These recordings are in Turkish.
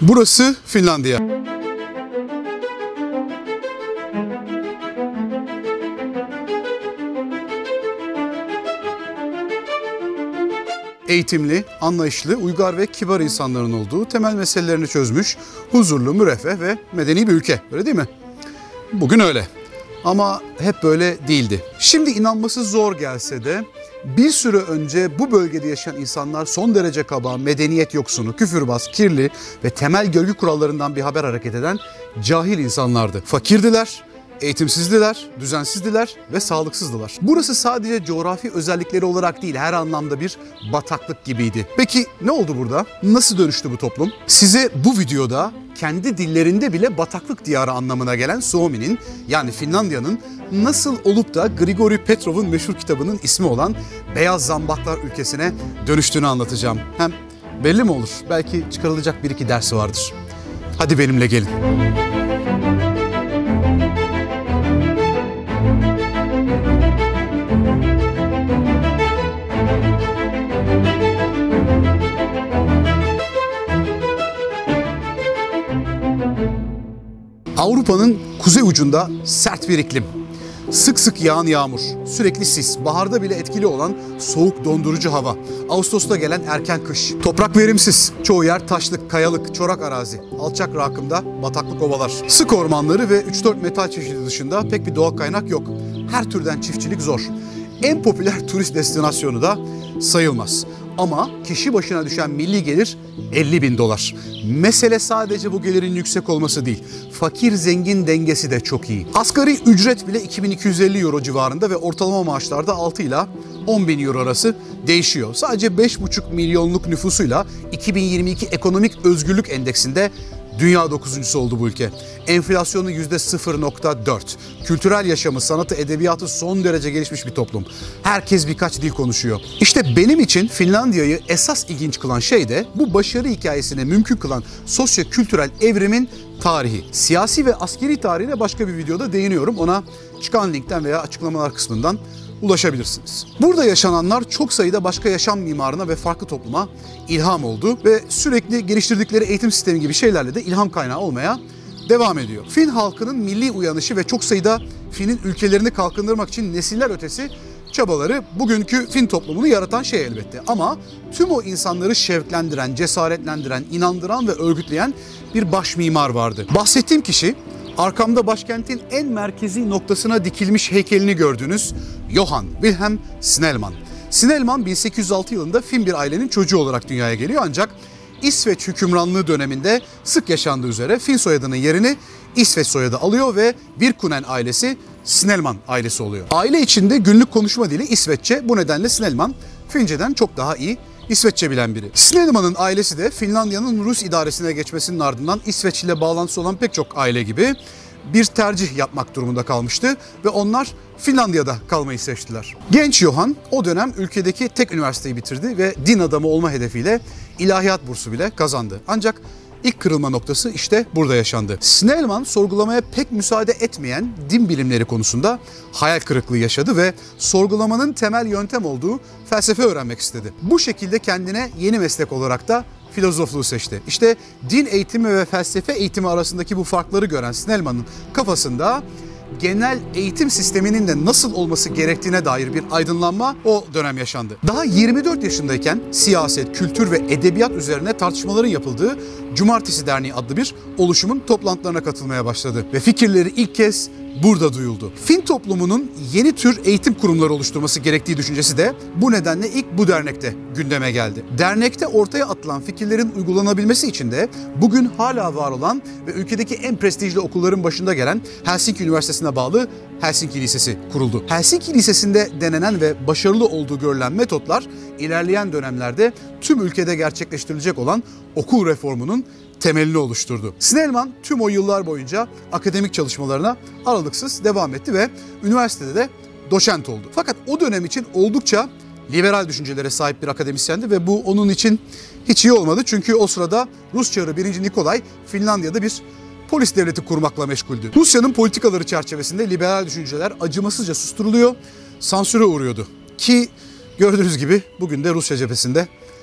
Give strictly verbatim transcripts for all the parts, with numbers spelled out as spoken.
Burası Finlandiya. Eğitimli, anlayışlı, uygar ve kibar insanların olduğu, temel meselelerini çözmüş, huzurlu, müreffeh ve medeni bir ülke. Öyle değil mi? Bugün öyle. Ama hep böyle değildi. Şimdi inanması zor gelse de bir süre önce bu bölgede yaşayan insanlar son derece kaba, medeniyet yoksunu, küfürbaz, kirli ve temel görgü kurallarından bir haber hareket eden cahil insanlardı. Fakirdiler, eğitimsizdiler, düzensizdiler ve sağlıksızdılar. Burası sadece coğrafi özellikleri olarak değil, her anlamda bir bataklık gibiydi. Peki ne oldu burada? Nasıl dönüştü bu toplum? Size bu videoda kendi dillerinde bile bataklık diyarı anlamına gelen Suomi'nin, yani Finlandiya'nın nasıl olup da Grigori Petrov'un meşhur kitabının ismi olan Beyaz Zambaklar ülkesine dönüştüğünü anlatacağım. Hem belli mi olur? Belki çıkarılacak bir iki dersi vardır. Hadi benimle gelin. Avrupa'nın kuzey ucunda sert bir iklim. Sık sık yağan yağmur, sürekli sis, baharda bile etkili olan soğuk dondurucu hava, Ağustos'ta gelen erken kış. Toprak verimsiz, çoğu yer taşlık, kayalık, çorak arazi, alçak rakımda bataklık ovalar. Sık ormanları ve üç dört metal çeşidi dışında pek bir doğal kaynak yok. Her türden çiftçilik zor. En popüler turist destinasyonu da sayılmaz. Ama kişi başına düşen milli gelir elli bin dolar. Mesele sadece bu gelirin yüksek olması değil. Fakir zengin dengesi de çok iyi. Asgari ücret bile iki bin iki yüz elli euro civarında ve ortalama maaşlarda altı ile on bin euro arası değişiyor. Sadece beş buçuk milyonluk nüfusuyla iki bin yirmi iki Ekonomik Özgürlük Endeksinde dünya dokuzuncusu oldu bu ülke. Enflasyonu yüzde sıfır nokta dört. Kültürel yaşamı, sanatı, edebiyatı son derece gelişmiş bir toplum. Herkes birkaç dil konuşuyor. İşte benim için Finlandiya'yı esas ilginç kılan şey de bu başarı hikayesine mümkün kılan sosyo-kültürel evrimin tarihi. Siyasi ve askeri tarihine başka bir videoda değiniyorum. Ona çıkan linkten veya açıklamalar kısmından ulaşabilirsiniz. Burada yaşananlar çok sayıda başka yaşam mimarına ve farklı topluma ilham oldu ve sürekli geliştirdikleri eğitim sistemi gibi şeylerle de ilham kaynağı olmaya devam ediyor. Fin halkının milli uyanışı ve çok sayıda Fin'in ülkelerini kalkındırmak için nesiller ötesi çabaları bugünkü Fin toplumunu yaratan şey elbette. Ama tüm o insanları şevklendiren, cesaretlendiren, inandıran ve örgütleyen bir baş mimar vardı. Bahsettiğim kişi, arkamda başkentin en merkezi noktasına dikilmiş heykelini gördüğünüz Johan Wilhelm Snellman. Snellman bin sekiz yüz altı yılında Fin bir ailenin çocuğu olarak dünyaya geliyor, ancak İsveç hükümranlığı döneminde sık yaşandığı üzere Fin soyadının yerini İsveç soyadı alıyor ve Virkunen ailesi Snellman ailesi oluyor. Aile içinde günlük konuşma dili İsveççe, bu nedenle Snellman Fince'den çok daha iyi İsveççe bilen biri. Snellman'ın ailesi de Finlandiya'nın Rus idaresine geçmesinin ardından İsveç ile bağlantısı olan pek çok aile gibi bir tercih yapmak durumunda kalmıştı ve onlar Finlandiya'da kalmayı seçtiler. Genç Johan o dönem ülkedeki tek üniversiteyi bitirdi ve din adamı olma hedefiyle ilahiyat bursu bile kazandı. Ancak ilk kırılma noktası işte burada yaşandı. Snellman sorgulamaya pek müsaade etmeyen din bilimleri konusunda hayal kırıklığı yaşadı ve sorgulamanın temel yöntem olduğu felsefe öğrenmek istedi. Bu şekilde kendine yeni meslek olarak da filozofluğu seçti. İşte din eğitimi ve felsefe eğitimi arasındaki bu farkları gören Snellman'ın kafasında genel eğitim sisteminin de nasıl olması gerektiğine dair bir aydınlanma o dönem yaşandı. Daha yirmi dört yaşındayken siyaset, kültür ve edebiyat üzerine tartışmaların yapıldığı Cumartesi Derneği adlı bir oluşumun toplantılarına katılmaya başladı ve fikirleri ilk kez burada duyuldu. Fin toplumunun yeni tür eğitim kurumları oluşturması gerektiği düşüncesi de bu nedenle ilk bu dernekte gündeme geldi. Dernekte ortaya atılan fikirlerin uygulanabilmesi için de bugün hala var olan ve ülkedeki en prestijli okulların başında gelen Helsinki Üniversitesi'ne bağlı Helsinki Lisesi kuruldu. Helsinki Lisesi'nde denenen ve başarılı olduğu görülen metotlar ilerleyen dönemlerde tüm ülkede gerçekleştirilecek olan okul reformunun temelini oluşturdu. Snellman tüm o yıllar boyunca akademik çalışmalarına aralıksız devam etti ve üniversitede de doçent oldu. Fakat o dönem için oldukça liberal düşüncelere sahip bir akademisyendi ve bu onun için hiç iyi olmadı. Çünkü o sırada Rus Çarı birinci Nikolay Finlandiya'da bir polis devleti kurmakla meşguldü. Rusya'nın politikaları çerçevesinde liberal düşünceler acımasızca susturuluyor, sansüre uğruyordu. Ki gördüğünüz gibi bugün de Rusya cephesinde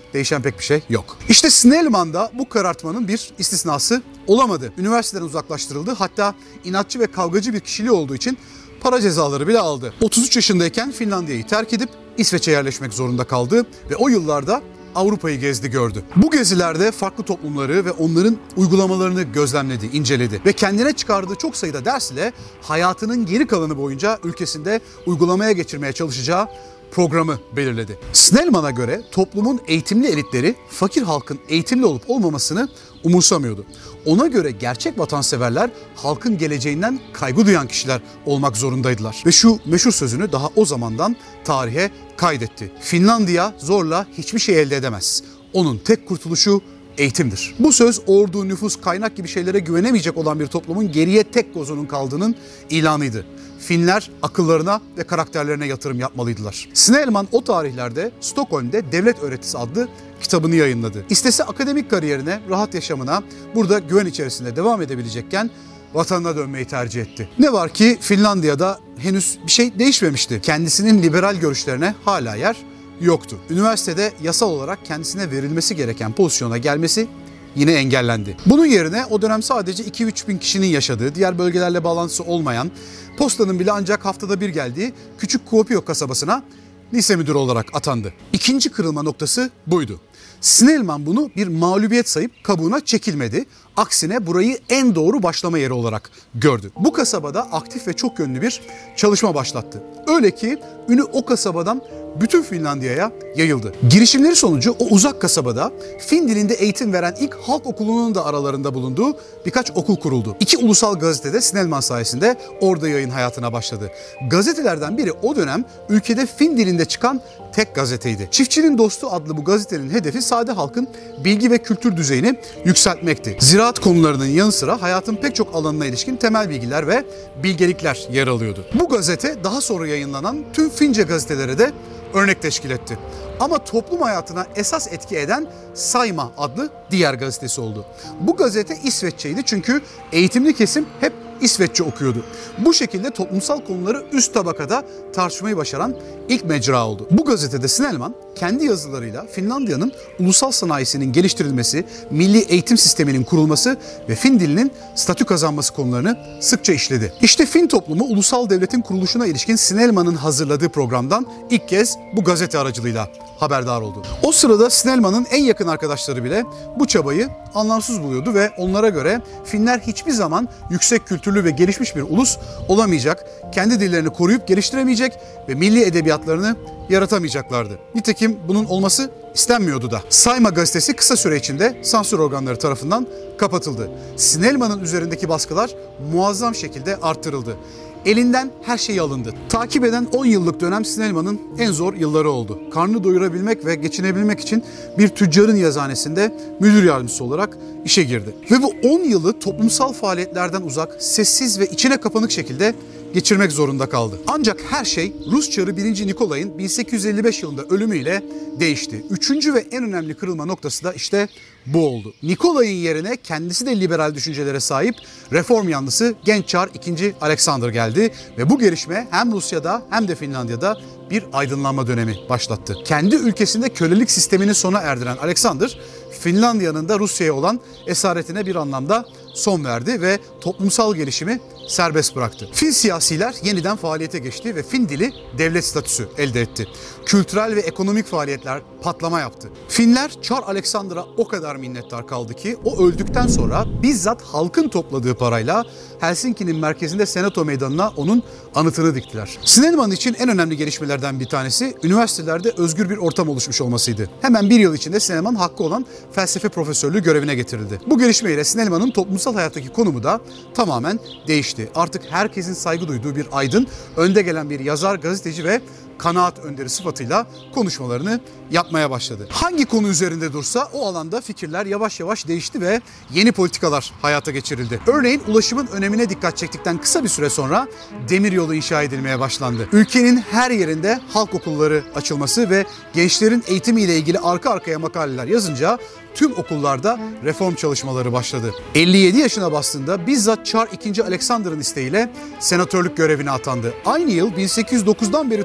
değişen pek bir şey yok. İşte Snellman da bu karartmanın bir istisnası olamadı. Üniversiteden uzaklaştırıldı. Hatta inatçı ve kavgacı bir kişiliği olduğu için para cezaları bile aldı. otuz üç yaşındayken Finlandiya'yı terk edip İsveç'e yerleşmek zorunda kaldı ve o yıllarda Avrupa'yı gezdi gördü. Bu gezilerde farklı toplumları ve onların uygulamalarını gözlemledi, inceledi ve kendine çıkardığı çok sayıda ders ile hayatının geri kalanı boyunca ülkesinde uygulamaya geçirmeye çalışacağı programı belirledi. Snellman'a göre toplumun eğitimli elitleri fakir halkın eğitimli olup olmamasını umursamıyordu. Ona göre gerçek vatanseverler halkın geleceğinden kaygı duyan kişiler olmak zorundaydılar. Ve şu meşhur sözünü daha o zamandan tarihe kaydetti. Finlandiya zorla hiçbir şey elde edemez. Onun tek kurtuluşu eğitimdir. Bu söz ordu, nüfus, kaynak gibi şeylere güvenemeyecek olan bir toplumun geriye tek gozunun kaldığının ilanıydı. Finler akıllarına ve karakterlerine yatırım yapmalıydılar. Snellman o tarihlerde Stockholm'de Devlet Öğretisi adlı kitabını yayınladı. İstese akademik kariyerine, rahat yaşamına burada güven içerisinde devam edebilecekken vatanına dönmeyi tercih etti. Ne var ki Finlandiya'da henüz bir şey değişmemişti. Kendisinin liberal görüşlerine hala yer yoktu. Üniversitede yasal olarak kendisine verilmesi gereken pozisyona gelmesi yine engellendi. Bunun yerine o dönem sadece iki üç bin kişinin yaşadığı, diğer bölgelerle bağlantısı olmayan, postanın bile ancak haftada bir geldiği küçük Kuopio kasabasına lise müdürü olarak atandı. İkinci kırılma noktası buydu. Snellman bunu bir mağlubiyet sayıp kabuğuna çekilmedi. Aksine burayı en doğru başlama yeri olarak gördü. Bu kasabada aktif ve çok yönlü bir çalışma başlattı. Öyle ki ünü o kasabadan bütün Finlandiya'ya yayıldı. Girişimleri sonucu o uzak kasabada Fin dilinde eğitim veren ilk halk okulunun da aralarında bulunduğu birkaç okul kuruldu. İki ulusal gazetede Snellman sayesinde orada yayın hayatına başladı. Gazetelerden biri o dönem ülkede Fin dilinde çıkan tek gazeteydi. Çiftçinin Dostu adlı bu gazetenin hedefi sade halkın bilgi ve kültür düzeyini yükseltmekti. Ziraat konularının yanı sıra hayatın pek çok alanına ilişkin temel bilgiler ve bilgelikler yer alıyordu. Bu gazete daha sonra yayınlanan tüm Fince gazetelere de örnek teşkil etti. Ama toplum hayatına esas etki eden Sayma adlı diğer gazetesi oldu. Bu gazete İsveççeydi çünkü eğitimli kesim hep İsveççe okuyordu. Bu şekilde toplumsal konuları üst tabakada tartışmayı başaran ilk mecra oldu. Bu gazetede Snellman kendi yazılarıyla Finlandiya'nın ulusal sanayisinin geliştirilmesi, milli eğitim sisteminin kurulması ve Fin dilinin statü kazanması konularını sıkça işledi. İşte Fin toplumu ulusal devletin kuruluşuna ilişkin Snellman'ın hazırladığı programdan ilk kez bu gazete aracılığıyla haberdar oldu. O sırada Snellman'ın en yakın arkadaşları bile bu çabayı anlamsız buluyordu ve onlara göre Finler hiçbir zaman yüksek kültürlü ve gelişmiş bir ulus olamayacak, kendi dillerini koruyup geliştiremeyecek ve milli edebiyatlarını yaratamayacaklardı. Nitekim bunun olması istenmiyordu da. Sayma gazetesi kısa süre içinde sansür organları tarafından kapatıldı. Snellman'ın üzerindeki baskılar muazzam şekilde arttırıldı. Elinden her şey alındı. Takip eden on yıllık dönem Snellman'ın en zor yılları oldu. Karnını doyurabilmek ve geçinebilmek için bir tüccarın yazıhanesinde müdür yardımcısı olarak işe girdi. Ve bu on yılı toplumsal faaliyetlerden uzak, sessiz ve içine kapanık şekilde geçirmek zorunda kaldı. Ancak her şey Rus Çarı birinci Nikolay'ın bin sekiz yüz elli beş yılında ölümüyle değişti. Üçüncü ve en önemli kırılma noktası da işte bu oldu. Nikolay'ın yerine kendisi de liberal düşüncelere sahip reform yanlısı genç Çar ikinci Alexander geldi ve bu gelişme hem Rusya'da hem de Finlandiya'da bir aydınlanma dönemi başlattı. Kendi ülkesinde kölelik sistemini sona erdiren Alexander, Finlandiya'nın da Rusya'ya olan esaretine bir anlamda son verdi ve toplumsal gelişimi serbest bıraktı. Fin siyasiler yeniden faaliyete geçti ve Fin dili devlet statüsü elde etti. Kültürel ve ekonomik faaliyetler patlama yaptı. Finler Çar Alexander'a o kadar minnettar kaldı ki o öldükten sonra bizzat halkın topladığı parayla Helsinki'nin merkezinde Senato Meydanı'na onun anıtını diktiler. Snellman için en önemli gelişmelerden bir tanesi üniversitelerde özgür bir ortam oluşmuş olmasıydı. Hemen bir yıl içinde Snellman hakkı olan felsefe profesörlüğü görevine getirildi. Bu gelişmeyle Snellman'ın toplumsal hayattaki konumu da tamamen değişti. Artık herkesin saygı duyduğu bir aydın, önde gelen bir yazar, gazeteci ve kanaat önderi sıfatıyla konuşmalarını yapmaya başladı. Hangi konu üzerinde dursa o alanda fikirler yavaş yavaş değişti ve yeni politikalar hayata geçirildi. Örneğin ulaşımın önemine dikkat çektikten kısa bir süre sonra demiryolu inşa edilmeye başlandı. Ülkenin her yerinde halk okulları açılması ve gençlerin eğitimiyle ilgili arka arkaya makaleler yazınca tüm okullarda reform çalışmaları başladı. elli yedi yaşına bastığında bizzat Çar ikinci Alexander'ın isteğiyle senatörlük görevine atandı. Aynı yıl bin sekiz yüz dokuzdan beri toplanmamış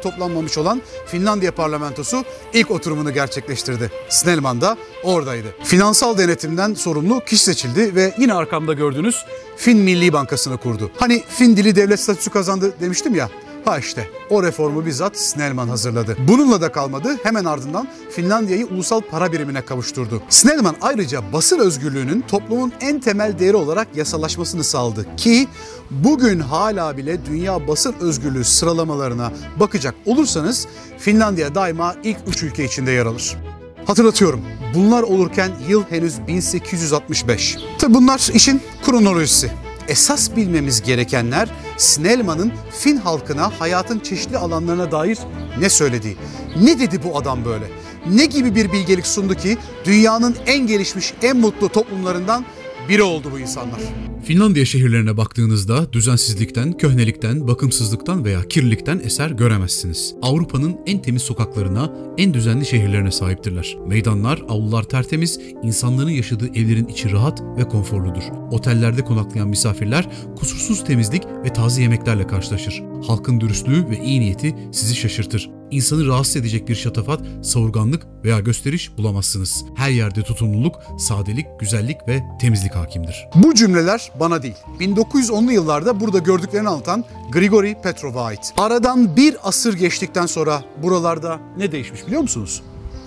olmamış olan Finlandiya parlamentosu ilk oturumunu gerçekleştirdi. Snellman da oradaydı. Finansal denetimden sorumlu kişi seçildi ve yine arkamda gördüğünüz Fin Milli Bankası'nı kurdu. Hani Fin dili devlet statüsü kazandı demiştim ya. Ha işte o reformu bizzat Snellman hazırladı. Bununla da kalmadı. Hemen ardından Finlandiya'yı ulusal para birimine kavuşturdu. Snellman ayrıca basın özgürlüğünün toplumun en temel değeri olarak yasalaşmasını sağladı ki bugün hala bile dünya basın özgürlüğü sıralamalarına bakacak olursanız Finlandiya daima ilk üç ülke içinde yer alır. Hatırlatıyorum, bunlar olurken yıl henüz bin sekiz yüz altmış beş. Tabi bunlar işin kronolojisi. Esas bilmemiz gerekenler Snellman'ın Fin halkına hayatın çeşitli alanlarına dair ne söylediği. Ne dedi bu adam böyle? Ne gibi bir bilgelik sundu ki dünyanın en gelişmiş, en mutlu toplumlarından biri oldu bu insanlar? Finlandiya şehirlerine baktığınızda düzensizlikten, köhnelikten, bakımsızlıktan veya kirlilikten eser göremezsiniz. Avrupa'nın en temiz sokaklarına, en düzenli şehirlerine sahiptirler. Meydanlar, avlular tertemiz, insanların yaşadığı evlerin içi rahat ve konforludur. Otellerde konaklayan misafirler kusursuz temizlik ve taze yemeklerle karşılaşır. Halkın dürüstlüğü ve iyi niyeti sizi şaşırtır. İnsanı rahatsız edecek bir şatafat, savurganlık veya gösteriş bulamazsınız. Her yerde tutumluluk, sadelik, güzellik ve temizlik hakimdir. Bu cümleler bana değil, bin dokuz yüz onlu yıllarda burada gördüklerini anlatan Grigori Petrov'a ait. Aradan bir asır geçtikten sonra buralarda ne değişmiş biliyor musunuz?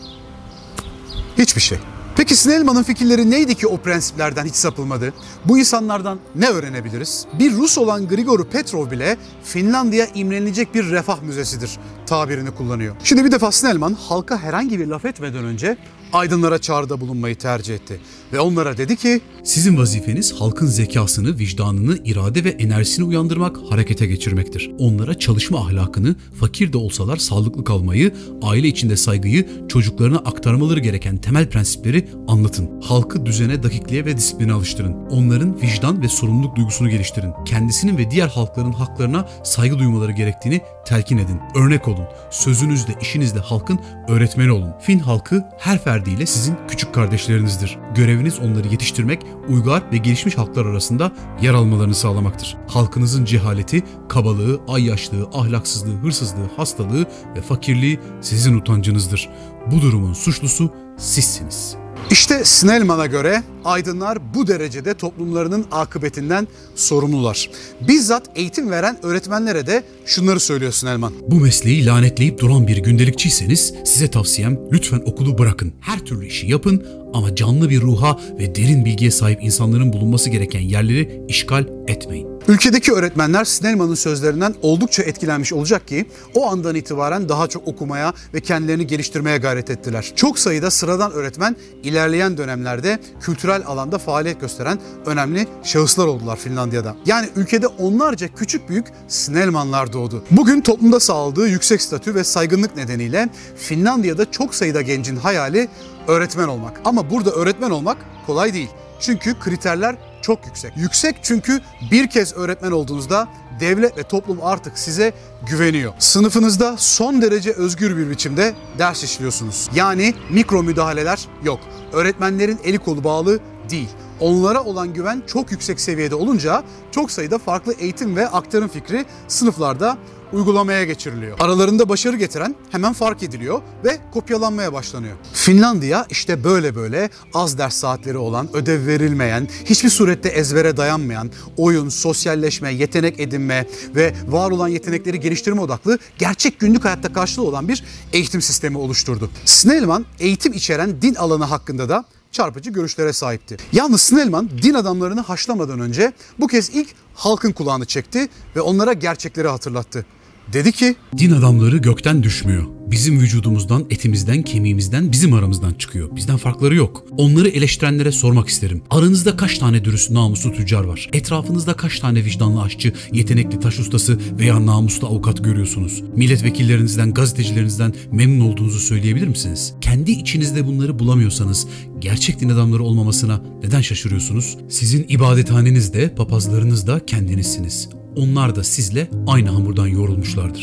Hiçbir şey. Peki Snellman'ın fikirleri neydi ki o prensiplerden hiç sapılmadı? Bu insanlardan ne öğrenebiliriz? Bir Rus olan Grigori Petrov bile Finlandiya imrenilecek bir refah müzesidir tabirini kullanıyor. Şimdi bir defa Snellman halka herhangi bir laf etmeden önce aydınlara çağrıda bulunmayı tercih etti. Ve onlara dedi ki, sizin vazifeniz halkın zekasını, vicdanını, irade ve enerjisini uyandırmak, harekete geçirmektir. Onlara çalışma ahlakını, fakir de olsalar sağlıklı kalmayı, aile içinde saygıyı, çocuklarına aktarmaları gereken temel prensipleri anlatın. Halkı düzene, dakikliğe ve disipline alıştırın. Onların vicdan ve sorumluluk duygusunu geliştirin. Kendisinin ve diğer halkların haklarına saygı duymaları gerektiğini telkin edin. Örnek olun. Sözünüzle, işinizle halkın öğretmeni olun. Fin halkı her ferdiyle sizin küçük kardeşlerinizdir. Göreviniz onları yetiştirmek, uygar ve gelişmiş halklar arasında yer almalarını sağlamaktır. Halkınızın cehaleti, kabalığı, ayyaşlığı, ahlaksızlığı, hırsızlığı, hastalığı ve fakirliği sizin utancınızdır. Bu durumun suçlusu sizsiniz. İşte Snellman'a göre aydınlar bu derecede toplumlarının akıbetinden sorumlular. Bizzat eğitim veren öğretmenlere de şunları söylüyor Snellman. Bu mesleği lanetleyip duran bir gündelikçiyseniz size tavsiyem lütfen okulu bırakın. Her türlü işi yapın ama canlı bir ruha ve derin bilgiye sahip insanların bulunması gereken yerleri işgal etmeyin. Ülkedeki öğretmenler Snellman'ın sözlerinden oldukça etkilenmiş olacak ki o andan itibaren daha çok okumaya ve kendilerini geliştirmeye gayret ettiler. Çok sayıda sıradan öğretmen ilerleyen dönemlerde kültürel alanda faaliyet gösteren önemli şahıslar oldular Finlandiya'da. Yani ülkede onlarca küçük büyük Snellman'lar doğdu. Bugün toplumda sağladığı yüksek statü ve saygınlık nedeniyle Finlandiya'da çok sayıda gencin hayali öğretmen olmak. Ama burada öğretmen olmak kolay değil. Çünkü kriterler çok yüksek. Yüksek çünkü bir kez öğretmen olduğunuzda devlet ve toplum artık size güveniyor. Sınıfınızda son derece özgür bir biçimde ders işliyorsunuz. Yani mikro müdahaleler yok. Öğretmenlerin eli kolu bağlı değil. Onlara olan güven çok yüksek seviyede olunca çok sayıda farklı eğitim ve aktarım fikri sınıflarda uygulamaya geçiriliyor. Aralarında başarı getiren hemen fark ediliyor ve kopyalanmaya başlanıyor. Finlandiya işte böyle böyle az ders saatleri olan, ödev verilmeyen, hiçbir surette ezbere dayanmayan, oyun, sosyalleşme, yetenek edinme ve var olan yetenekleri geliştirme odaklı gerçek günlük hayatta karşılığı olan bir eğitim sistemi oluşturdu. Snellman eğitim içeren din alanı hakkında da çarpıcı görüşlere sahipti. Yalnız Snellman din adamlarını haşlamadan önce bu kez ilk halkın kulağını çekti ve onlara gerçekleri hatırlattı. Dedi ki, din adamları gökten düşmüyor. Bizim vücudumuzdan, etimizden, kemiğimizden, bizim aramızdan çıkıyor. Bizden farkları yok. Onları eleştirenlere sormak isterim. Aranızda kaç tane dürüst, namuslu tüccar var? Etrafınızda kaç tane vicdanlı aşçı, yetenekli taş ustası veya namuslu avukat görüyorsunuz? Milletvekillerinizden, gazetecilerinizden memnun olduğunuzu söyleyebilir misiniz? Kendi içinizde bunları bulamıyorsanız gerçek din adamları olmamasına neden şaşırıyorsunuz? Sizin ibadethaneniz de, papazlarınız da kendinizsiniz. Onlar da sizle aynı hamurdan yoğrulmuşlardır.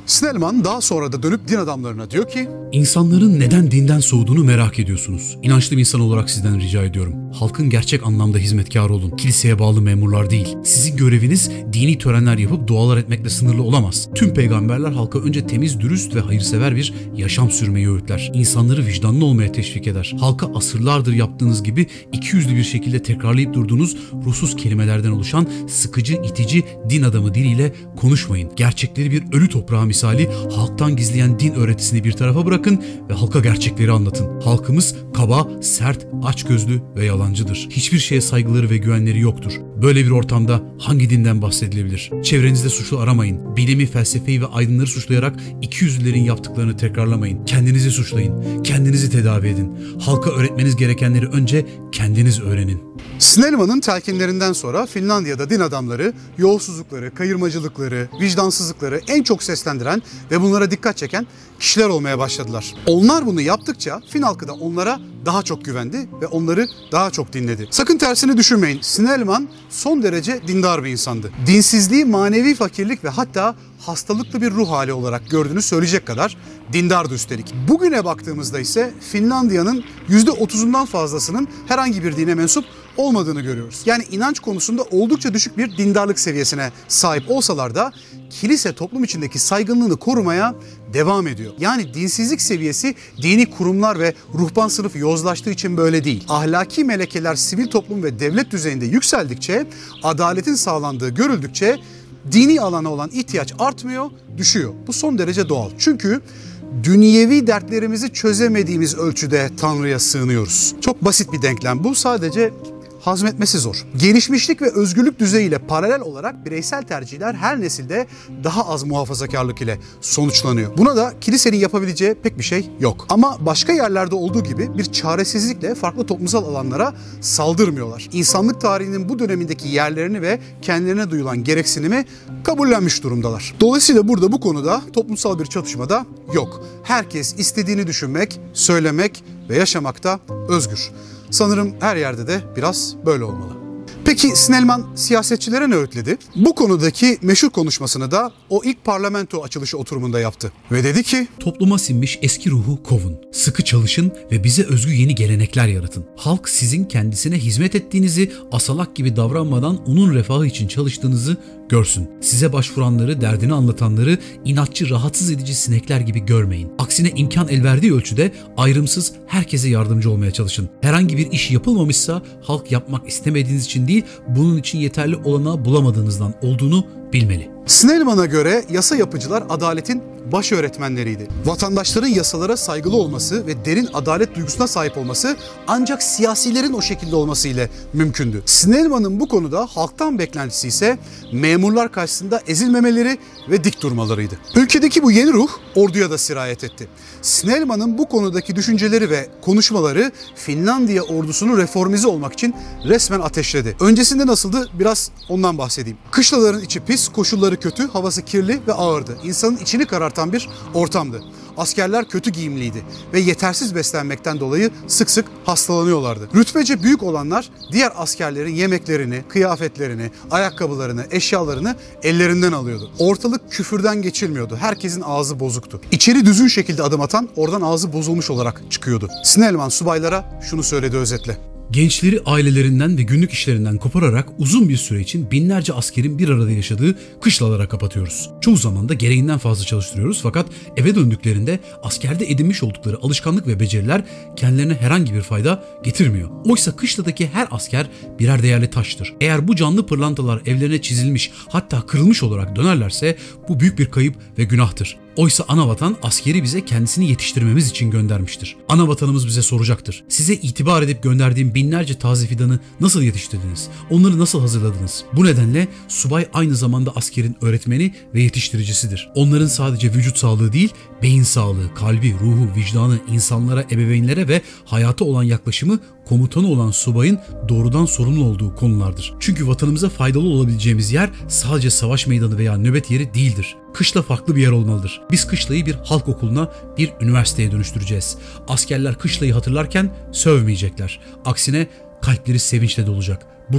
Snellman daha sonra da dönüp din adamlarına diyor ki, İnsanların neden dinden soğuduğunu merak ediyorsunuz. İnançlı bir insan olarak sizden rica ediyorum. Halkın gerçek anlamda hizmetkarı olun. Kiliseye bağlı memurlar değil. Sizin göreviniz dini törenler yapıp dualar etmekle sınırlı olamaz. Tüm peygamberler halka önce temiz, dürüst ve hayırsever bir yaşam sürmeyi öğütler. İnsanları vicdanlı olmaya teşvik eder. Halka asırlardır yaptığınız gibi iki yüzlü bir şekilde tekrarlayıp durduğunuz ruhsuz kelimelerden oluşan sıkıcı, itici din adamı diliyle konuşmayın. Gerçekleri bir ölü toprağı misali halktan gizleyen din öğretisini bir tarafa bırakın ve halka gerçekleri anlatın. Halkımız kaba, sert, açgözlü ve yalancıdır. Hiçbir şeye saygıları ve güvenleri yoktur. Böyle bir ortamda hangi dinden bahsedilebilir? Çevrenizde suçlu aramayın. Bilimi, felsefeyi ve aydınları suçlayarak ikiyüzlülerin yaptıklarını tekrarlamayın. Kendinizi suçlayın. Kendinizi tedavi edin. Halka öğretmeniz gerekenleri önce kendiniz öğrenin. Snellman'ın telkinlerinden sonra Finlandiya'da din adamları yolsuzlukları, kayırmacılıkları, vicdansızlıkları en çok seslendiren ve bunlara dikkat çeken kişiler olmaya başladılar. Onlar bunu yaptıkça Fin halkı da onlara daha çok güvendi ve onları daha çok dinledi. Sakın tersini düşünmeyin. Snellman son derece dindar bir insandı. Dinsizliği manevi fakirlik ve hatta hastalıklı bir ruh hali olarak gördüğünü söyleyecek kadar dindardı üstelik. Bugüne baktığımızda ise Finlandiya'nın yüzde otuzundan fazlasının herhangi bir dine mensup olmadığını görüyoruz. Yani inanç konusunda oldukça düşük bir dindarlık seviyesine sahip olsalar da kilise toplum içindeki saygınlığını korumaya devam ediyor. Yani dinsizlik seviyesi dini kurumlar ve ruhban sınıfı yozlaştığı için böyle değil. Ahlaki melekeler sivil toplum ve devlet düzeyinde yükseldikçe, adaletin sağlandığı görüldükçe dini alana olan ihtiyaç artmıyor, düşüyor. Bu son derece doğal. Çünkü dünyevi dertlerimizi çözemediğimiz ölçüde Tanrı'ya sığınıyoruz. Çok basit bir denklem bu. Sadece hazmetmesi zor. Gelişmişlik ve özgürlük düzeyiyle paralel olarak bireysel tercihler her nesilde daha az muhafazakarlık ile sonuçlanıyor. Buna da kilisenin yapabileceği pek bir şey yok. Ama başka yerlerde olduğu gibi bir çaresizlikle farklı toplumsal alanlara saldırmıyorlar. İnsanlık tarihinin bu dönemindeki yerlerini ve kendilerine duyulan gereksinimi kabullenmiş durumdalar. Dolayısıyla burada bu konuda toplumsal bir çatışma da yok. Herkes istediğini düşünmek, söylemek ve yaşamakta özgür. Sanırım her yerde de biraz böyle olmalı. Peki Snellman siyasetçilere ne öğütledi? Bu konudaki meşhur konuşmasını da o ilk parlamento açılışı oturumunda yaptı. Ve dedi ki, topluma sinmiş eski ruhu kovun. Sıkı çalışın ve bize özgü yeni gelenekler yaratın. Halk sizin kendisine hizmet ettiğinizi, asalak gibi davranmadan onun refahı için çalıştığınızı görsün. Size başvuranları, derdini anlatanları inatçı, rahatsız edici sinekler gibi görmeyin. Aksine imkan el verdiği ölçüde ayrımsız herkese yardımcı olmaya çalışın. Herhangi bir iş yapılmamışsa halk yapmak istemediğiniz için değil, bunun için yeterli olanağı bulamadığınızdan olduğunu bilmeli. Snellman'a göre yasa yapıcılar adaletin baş öğretmenleriydi. Vatandaşların yasalara saygılı olması ve derin adalet duygusuna sahip olması ancak siyasilerin o şekilde olması ile mümkündü. Snellman'ın bu konuda halktan beklentisi ise memurlar karşısında ezilmemeleri ve dik durmalarıydı. Ülkedeki bu yeni ruh orduya da sirayet etti. Snellman'ın bu konudaki düşünceleri ve konuşmaları Finlandiya ordusunu reformize olmak için resmen ateşledi. Öncesinde nasıldı? Biraz ondan bahsedeyim. Kışlaların içi pis, koşulları kötü, havası kirli ve ağırdı. İnsanın içini karartan bir ortamdı. Askerler kötü giyimliydi ve yetersiz beslenmekten dolayı sık sık hastalanıyorlardı. Rütbece büyük olanlar diğer askerlerin yemeklerini, kıyafetlerini, ayakkabılarını, eşyalarını ellerinden alıyordu. Ortalık küfürden geçilmiyordu. Herkesin ağzı bozuktu. İçeri düzgün şekilde adım atan oradan ağzı bozulmuş olarak çıkıyordu. Snellman subaylara şunu söyledi özetle. Gençleri ailelerinden ve günlük işlerinden kopararak uzun bir süre için binlerce askerin bir arada yaşadığı kışlalara kapatıyoruz. Çoğu zaman da gereğinden fazla çalıştırıyoruz fakat eve döndüklerinde askerde edinmiş oldukları alışkanlık ve beceriler kendilerine herhangi bir fayda getirmiyor. Oysa kışladaki her asker birer değerli taştır. Eğer bu canlı pırlantalar evlerine çizilmiş hatta kırılmış olarak dönerlerse bu büyük bir kayıp ve günahtır. Oysa anavatan askeri bize kendisini yetiştirmemiz için göndermiştir. Anavatanımız bize soracaktır. Size itibar edip gönderdiğim binlerce taze fidanı nasıl yetiştirdiniz? Onları nasıl hazırladınız? Bu nedenle subay aynı zamanda askerin öğretmeni ve yetiştiricisidir. Onların sadece vücut sağlığı değil, beyin sağlığı, kalbi, ruhu, vicdanı, insanlara, ebeveynlere ve hayata olan yaklaşımı komutanı olan subayın doğrudan sorumlu olduğu konulardır. Çünkü vatanımıza faydalı olabileceğimiz yer sadece savaş meydanı veya nöbet yeri değildir. Kışla farklı bir yer olmalıdır. Biz kışlayı bir halk okuluna, bir üniversiteye dönüştüreceğiz. Askerler kışlayı hatırlarken sövmeyecekler. Aksine kalpleri sevinçle dolacak. Buradan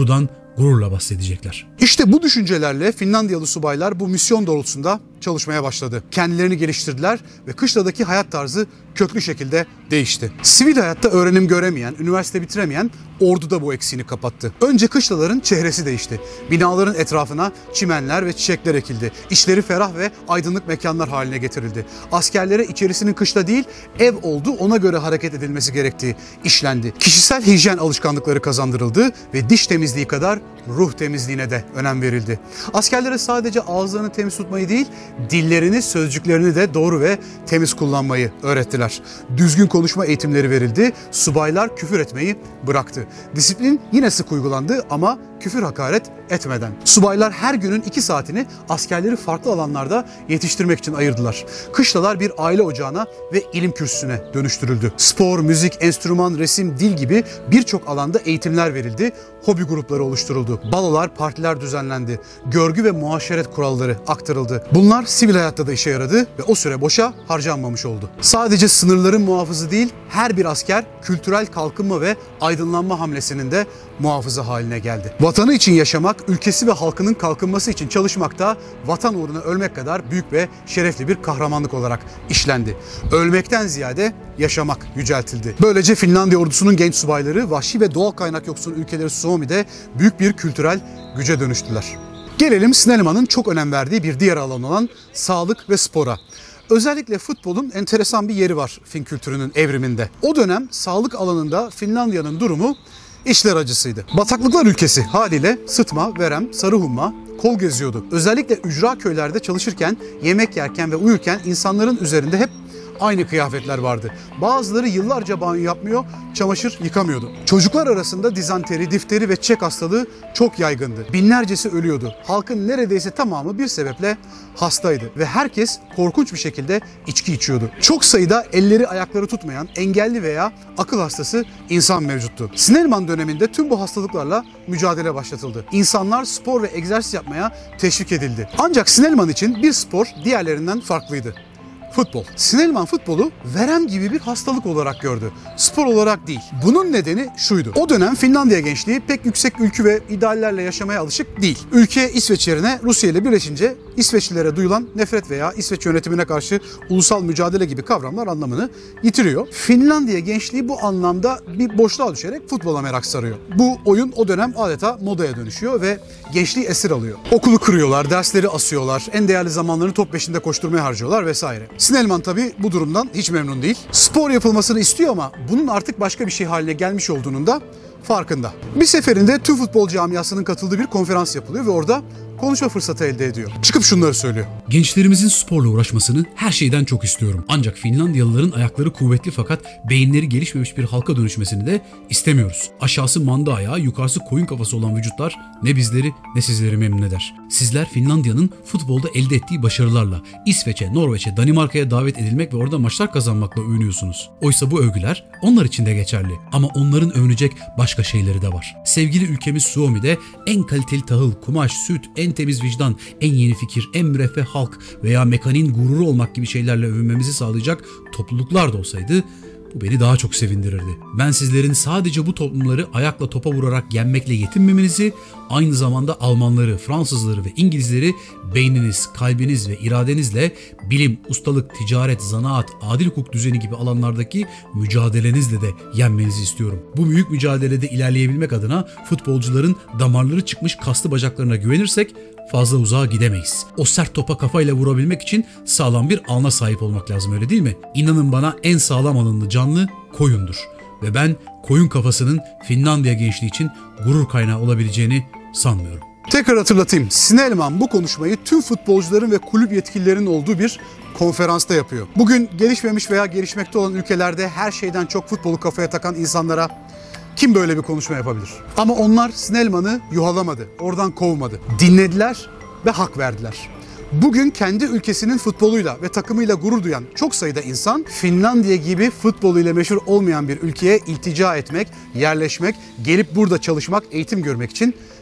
gururla bahsedecekler. İşte bu düşüncelerle Finlandiyalı subaylar bu misyon doğrultusunda çalışmaya başladı. Kendilerini geliştirdiler ve kışladaki hayat tarzı köklü şekilde değişti. Sivil hayatta öğrenim göremeyen, üniversite bitiremeyen orduda bu eksiğini kapattı. Önce kışlaların çehresi değişti. Binaların etrafına çimenler ve çiçekler ekildi. İşleri ferah ve aydınlık mekanlar haline getirildi. Askerlere içerisinin kışla değil, ev oldu, ona göre hareket edilmesi gerektiği işlendi. Kişisel hijyen alışkanlıkları kazandırıldı ve diş temizliği kadar ruh temizliğine de önem verildi. Askerlere sadece ağızlarını temiz tutmayı değil, dillerini, sözcüklerini de doğru ve temiz kullanmayı öğrettiler. Düzgün konuşma eğitimleri verildi. Subaylar küfür etmeyi bıraktı. Disiplin yine sık uygulandı ama küfür, hakaret etmeden. Subaylar her günün iki saatini askerleri farklı alanlarda yetiştirmek için ayırdılar. Kışlalar bir aile ocağına ve ilim kürsüsüne dönüştürüldü. Spor, müzik, enstrüman, resim, dil gibi birçok alanda eğitimler verildi. Hobi grupları oluşturuldu. Balolar, partiler düzenlendi. Görgü ve muaşeret kuralları aktarıldı. Bunlar sivil hayatta da işe yaradı ve o süre boşa harcanmamış oldu. Sadece sınırların muhafızı değil, her bir asker kültürel kalkınma ve aydınlanma hamlesinin de muhafızı haline geldi. Vatanı için yaşamak, ülkesi ve halkının kalkınması için çalışmak da vatan uğruna ölmek kadar büyük ve şerefli bir kahramanlık olarak işlendi. Ölmekten ziyade yaşamak yüceltildi. Böylece Finlandiya ordusunun genç subayları vahşi ve doğal kaynak yoksun ülkeleri Suomi'de büyük bir kültürel güce dönüştüler. Gelelim Snellman'ın çok önem verdiği bir diğer alan olan sağlık ve spora. Özellikle futbolun enteresan bir yeri var Fin kültürünün evriminde. O dönem sağlık alanında Finlandiya'nın durumu İşler acısıydı. Bataklıklar ülkesi haliyle sıtma, verem, sarı humma kol geziyordu. Özellikle ücra köylerde çalışırken, yemek yerken ve uyurken insanların üzerinde hep aynı kıyafetler vardı. Bazıları yıllarca banyo yapmıyor, çamaşır yıkamıyordu. Çocuklar arasında dizanteri, difteri ve çek hastalığı çok yaygındı. Binlercesi ölüyordu. Halkın neredeyse tamamı bir sebeple hastaydı ve herkes korkunç bir şekilde içki içiyordu. Çok sayıda elleri ayakları tutmayan, engelli veya akıl hastası insan mevcuttu. Snellman döneminde tüm bu hastalıklarla mücadele başlatıldı. İnsanlar spor ve egzersiz yapmaya teşvik edildi. Ancak Snellman için bir spor diğerlerinden farklıydı. Futbol. Snellman futbolu verem gibi bir hastalık olarak gördü. Spor olarak değil. Bunun nedeni şuydu. O dönem Finlandiya gençliği pek yüksek ülkü ve ideallerle yaşamaya alışık değil. Ülke İsveç yerine Rusya ile birleşince İsveçlilere duyulan nefret veya İsveç yönetimine karşı ulusal mücadele gibi kavramlar anlamını yitiriyor. Finlandiya gençliği bu anlamda bir boşluğa düşerek futbola merak sarıyor. Bu oyun o dönem adeta modaya dönüşüyor ve gençliği esir alıyor. Okulu kırıyorlar, dersleri asıyorlar, en değerli zamanlarını top peşinde koşturmaya harcıyorlar vesaire. Snellman tabii bu durumdan hiç memnun değil. Spor yapılmasını istiyor ama bunun artık başka bir şey haline gelmiş olduğunun da farkında. Bir seferinde tüm futbol camiasının katıldığı bir konferans yapılıyor ve orada konuşma fırsatı elde ediyor. Çıkıp şunları söylüyor. Gençlerimizin sporla uğraşmasını her şeyden çok istiyorum. Ancak Finlandiyalıların ayakları kuvvetli fakat beyinleri gelişmemiş bir halka dönüşmesini de istemiyoruz. Aşağısı manda ayağı, yukarısı koyun kafası olan vücutlar ne bizleri ne sizleri memnun eder. Sizler Finlandiya'nın futbolda elde ettiği başarılarla İsveç'e, Norveç'e, Danimarka'ya davet edilmek ve orada maçlar kazanmakla övünüyorsunuz. Oysa bu övgüler onlar için de geçerli. Ama onların övünecek başka şeyleri de var. Sevgili ülkemiz Suomi'de en kaliteli tahıl, kumaş, süt, en temiz vicdan, en yeni fikir, en müreffeh halk veya mekaniğin gururu olmak gibi şeylerle övünmemizi sağlayacak topluluklar da olsaydı bu beni daha çok sevindirirdi. Ben sizlerin sadece bu toplumları ayakla topa vurarak yenmekle yetinmemenizi, aynı zamanda Almanları, Fransızları ve İngilizleri beyniniz, kalbiniz ve iradenizle bilim, ustalık, ticaret, zanaat, adil hukuk düzeni gibi alanlardaki mücadelenizle de yenmenizi istiyorum. Bu büyük mücadelede ilerleyebilmek adına futbolcuların damarları çıkmış kaslı bacaklarına güvenirsek fazla uzağa gidemeyiz. O sert topa kafayla vurabilmek için sağlam bir alna sahip olmak lazım, öyle değil mi? İnanın bana, en sağlam alınlı canlı koyundur. Ve ben koyun kafasının Finlandiya gençliği için gurur kaynağı olabileceğini sanmıyorum. Tekrar hatırlatayım. Snellman bu konuşmayı tüm futbolcuların ve kulüp yetkililerinin olduğu bir konferansta yapıyor. Bugün gelişmemiş veya gelişmekte olan ülkelerde her şeyden çok futbolu kafaya takan insanlara kim böyle bir konuşma yapabilir? Ama onlar Snellman'ı yuhalamadı, oradan kovmadı. Dinlediler ve hak verdiler. Bugün kendi ülkesinin futboluyla ve takımıyla gurur duyan çok sayıda insan, Finlandiya gibi futboluyla meşhur olmayan bir ülkeye iltica etmek, yerleşmek, gelip burada çalışmak, eğitim görmek için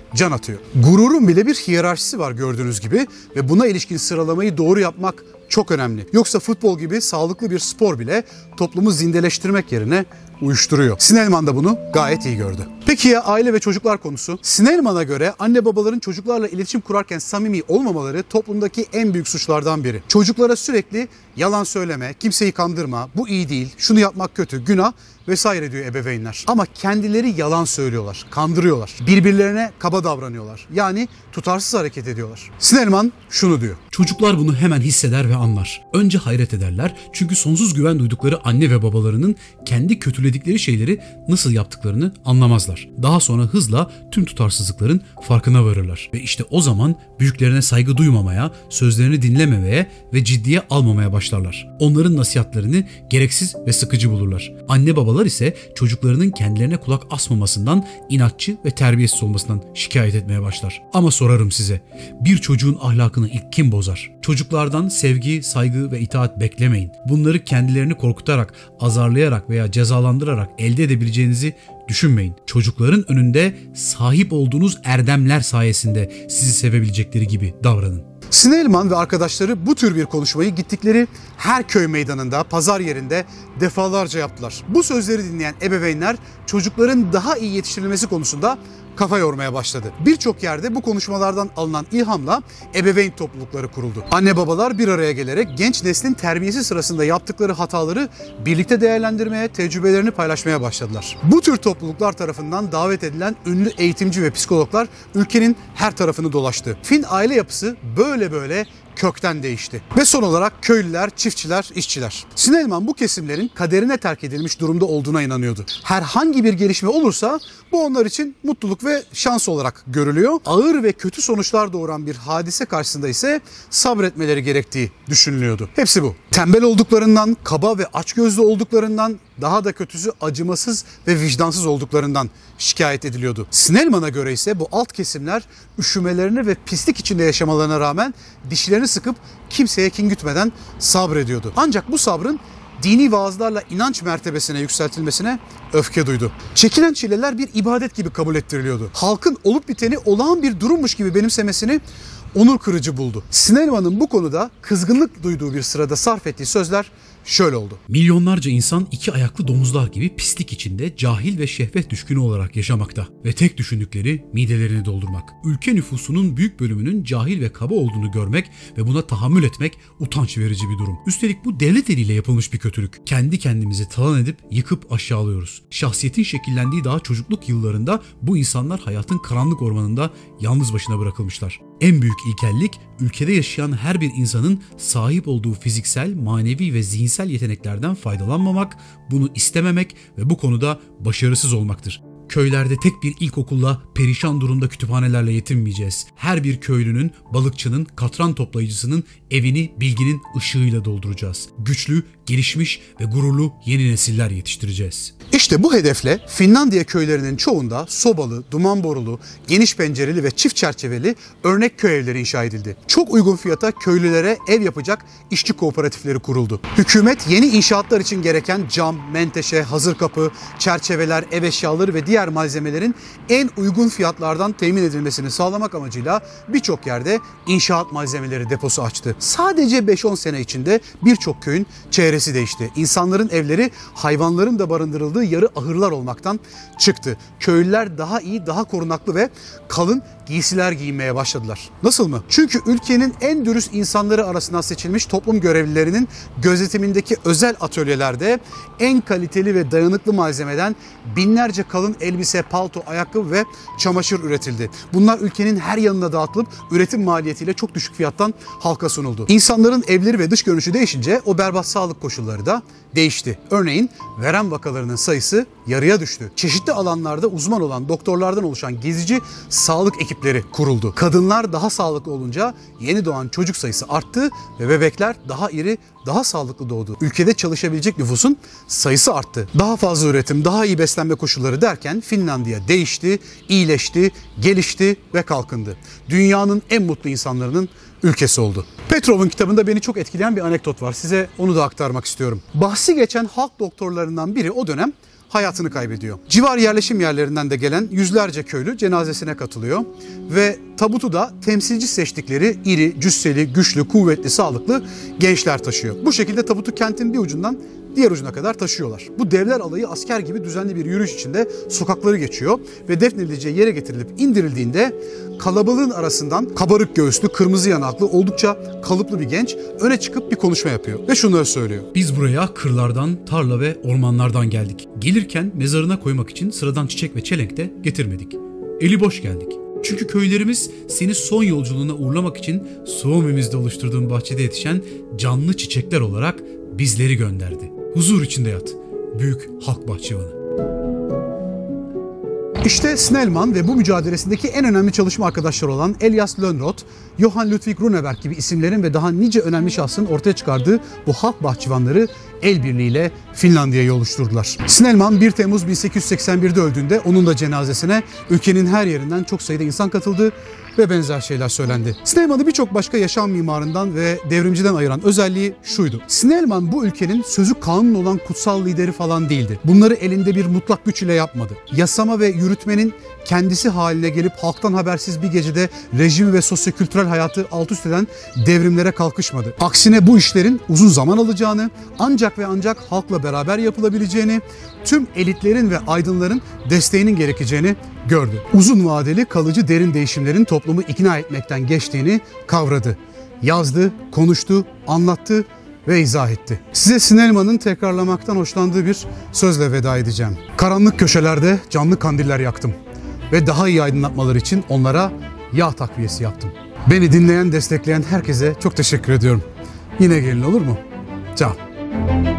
can atıyor. Gururun bile bir hiyerarşisi var gördüğünüz gibi ve buna ilişkin sıralamayı doğru yapmak çok önemli. Yoksa futbol gibi sağlıklı bir spor bile toplumu zindeleştirmek yerine uyuşturuyor. Sinelman da bunu gayet iyi gördü. Peki ya aile ve çocuklar konusu? Sinelman'a göre anne babaların çocuklarla iletişim kurarken samimi olmamaları toplumdaki en büyük suçlardan biri. Çocuklara sürekli yalan söyleme, kimseyi kandırma, bu iyi değil, şunu yapmak kötü, günah vesaire diyor ebeveynler. Ama kendileri yalan söylüyorlar, kandırıyorlar, birbirlerine kaba davranıyorlar. Yani tutarsız hareket ediyorlar. Sinelman şunu diyor. Çocuklar bunu hemen hisseder ve anlar. Önce hayret ederler çünkü sonsuz güven duydukları anne ve babalarının kendi kötüledikleri şeyleri nasıl yaptıklarını anlamazlar. Daha sonra hızla tüm tutarsızlıkların farkına varırlar. Ve işte o zaman büyüklerine saygı duymamaya, sözlerini dinlememeye ve ciddiye almamaya başlarlar. Onların nasihatlerini gereksiz ve sıkıcı bulurlar. Anne babalar ise çocuklarının kendilerine kulak asmamasından, inatçı ve terbiyesiz olmasından şikayet etmeye başlar. Ama sorarım size, bir çocuğun ahlakını ilk kim bozar? Çocuklardan sevgi, saygı ve itaat beklemeyin. Bunları kendilerini korkutarak, azarlayarak veya cezalandırarak elde edebileceğinizi düşünmeyin. Çocukların önünde sahip olduğunuz erdemler sayesinde sizi sevebilecekleri gibi davranın. Sinelman ve arkadaşları bu tür bir konuşmayı gittikleri her köy meydanında, pazar yerinde defalarca yaptılar. Bu sözleri dinleyen ebeveynler çocukların daha iyi yetiştirilmesi konusunda kafa yormaya başladı. Birçok yerde bu konuşmalardan alınan ilhamla ebeveyn toplulukları kuruldu. Anne babalar bir araya gelerek genç neslin terbiyesi sırasında yaptıkları hataları birlikte değerlendirmeye, tecrübelerini paylaşmaya başladılar. Bu tür topluluklar tarafından davet edilen ünlü eğitimci ve psikologlar ülkenin her tarafını dolaştı. Fin aile yapısı böyle böyle kökten değişti. Ve son olarak köylüler, çiftçiler, işçiler. Sinelman bu kesimlerin kaderine terk edilmiş durumda olduğuna inanıyordu. Herhangi bir gelişme olursa bu onlar için mutluluk ve şans olarak görülüyor. Ağır ve kötü sonuçlar doğuran bir hadise karşısında ise sabretmeleri gerektiği düşünülüyordu. Hepsi bu. Tembel olduklarından, kaba ve açgözlü olduklarından, daha da kötüsü acımasız ve vicdansız olduklarından şikayet ediliyordu. Sinelman'a göre ise bu alt kesimler üşümelerine ve pislik içinde yaşamalarına rağmen dişlerini sıkıp kimseye kin gütmeden sabrediyordu. Ancak bu sabrın dini vaazlarla inanç mertebesine yükseltilmesine öfke duydu. Çekilen çileler bir ibadet gibi kabul ettiriliyordu. Halkın olup biteni olağan bir durummuş gibi benimsemesini onur kırıcı buldu. Sinelman'ın bu konuda kızgınlık duyduğu bir sırada sarf ettiği sözler şöyle oldu. Milyonlarca insan iki ayaklı domuzlar gibi pislik içinde cahil ve şehvet düşkünü olarak yaşamakta ve tek düşündükleri midelerini doldurmak. Ülke nüfusunun büyük bölümünün cahil ve kaba olduğunu görmek ve buna tahammül etmek utanç verici bir durum. Üstelik bu devlet eliyle yapılmış bir kötülük. Kendi kendimizi talan edip yıkıp aşağılıyoruz. Şahsiyetin şekillendiği daha çocukluk yıllarında bu insanlar hayatın karanlık ormanında yalnız başına bırakılmışlar. En büyük ilkellik ülkede yaşayan her bir insanın sahip olduğu fiziksel, manevi ve zihinsel yeteneklerden faydalanmamak, bunu istememek ve bu konuda başarısız olmaktır. Köylerde tek bir ilkokulla, perişan durumda kütüphanelerle yetinmeyeceğiz. Her bir köylünün, balıkçının, katran toplayıcısının evini bilginin ışığıyla dolduracağız. Güçlü, gelişmiş ve gururlu yeni nesiller yetiştireceğiz. İşte bu hedefle Finlandiya köylerinin çoğunda sobalı, duman borulu, geniş pencereli ve çift çerçeveli örnek köy evleri inşa edildi. Çok uygun fiyata köylülere ev yapacak işçi kooperatifleri kuruldu. Hükümet yeni inşaatlar için gereken cam, menteşe, hazır kapı, çerçeveler, ev eşyaları ve diğer malzemelerin en uygun fiyatlardan temin edilmesini sağlamak amacıyla birçok yerde inşaat malzemeleri deposu açtı. Sadece beş on sene içinde birçok köyün çehresi değişti. İnsanların evleri hayvanların da barındırıldığı yarı ahırlar olmaktan çıktı. Köylüler daha iyi, daha korunaklı ve kalın giysiler giymeye başladılar. Nasıl mı? Çünkü ülkenin en dürüst insanları arasından seçilmiş toplum görevlilerinin gözetimindeki özel atölyelerde en kaliteli ve dayanıklı malzemeden binlerce kalın elbise, palto, ayakkabı ve çamaşır üretildi. Bunlar ülkenin her yanına dağıtılıp üretim maliyetiyle çok düşük fiyattan halka sunuldu. İnsanların evleri ve dış görünüşü değişince o berbat sağlık koşulları da değişti. Örneğin verem vakalarının sayısı yarıya düştü. Çeşitli alanlarda uzman olan doktorlardan oluşan gezici sağlık ekipleri kuruldu. Kadınlar daha sağlıklı olunca yeni doğan çocuk sayısı arttı ve bebekler daha iri, daha sağlıklı doğdu. Ülkede çalışabilecek nüfusun sayısı arttı. Daha fazla üretim, daha iyi beslenme koşulları derken Finlandiya değişti, iyileşti, gelişti ve kalkındı. Dünyanın en mutlu insanlarının ülkesi oldu. Petrov'un kitabında beni çok etkileyen bir anekdot var. Size onu da aktarmak istiyorum. Bahsi geçen halk doktorlarından biri o dönem hayatını kaybediyor. Civar yerleşim yerlerinden de gelen yüzlerce köylü cenazesine katılıyor ve tabutu da temsilci seçtikleri iri, cüsseli, güçlü, kuvvetli, sağlıklı gençler taşıyor. Bu şekilde tabutu kentin bir ucundan diğer ucuna kadar taşıyorlar. Bu devler alayı asker gibi düzenli bir yürüyüş içinde sokakları geçiyor ve defnedileceği yere getirilip indirildiğinde kalabalığın arasından kabarık göğüslü, kırmızı yanaklı, oldukça kalıplı bir genç öne çıkıp bir konuşma yapıyor ve şunları söylüyor. Biz buraya kırlardan, tarla ve ormanlardan geldik. Gelirken mezarına koymak için sıradan çiçek ve çelenk de getirmedik. Eli boş geldik. Çünkü köylerimiz seni son yolculuğuna uğurlamak için Suomi'mizde oluşturduğun bahçede yetişen canlı çiçekler olarak bizleri gönderdi. Huzur içinde yat, büyük halk bahçıvanı. İşte Snellman ve bu mücadelesindeki en önemli çalışma arkadaşları olan Elias Lönnrot, Johann Ludwig Runeberg gibi isimlerin ve daha nice önemli şahsın ortaya çıkardığı bu halk bahçıvanları el birliğiyle Finlandiya'yı oluşturdular. Snellman bir Temmuz bin sekiz yüz seksen bir'de öldüğünde onun da cenazesine ülkenin her yerinden çok sayıda insan katıldı ve benzer şeyler söylendi. Snellman'ı birçok başka yaşam mimarından ve devrimciden ayıran özelliği şuydu. Snellman bu ülkenin sözü kanun olan kutsal lideri falan değildi. Bunları elinde bir mutlak güç ile yapmadı. Yasama ve yürütmenin kendisi haline gelip halktan habersiz bir gecede rejimi ve sosyokültürel hayatı alt üst eden devrimlere kalkışmadı. Aksine bu işlerin uzun zaman alacağını, ancak ve ancak halkla beraber yapılabileceğini, tüm elitlerin ve aydınların desteğinin gerekeceğini gördü. Uzun vadeli kalıcı derin değişimlerin toplumu ikna etmekten geçtiğini kavradı. Yazdı, konuştu, anlattı ve izah etti. Size Snellman'ın tekrarlamaktan hoşlandığı bir sözle veda edeceğim. Karanlık köşelerde canlı kandiller yaktım ve daha iyi aydınlatmaları için onlara yağ takviyesi yaptım. Beni dinleyen, destekleyen herkese çok teşekkür ediyorum. Yine gelin, olur mu? Ciao.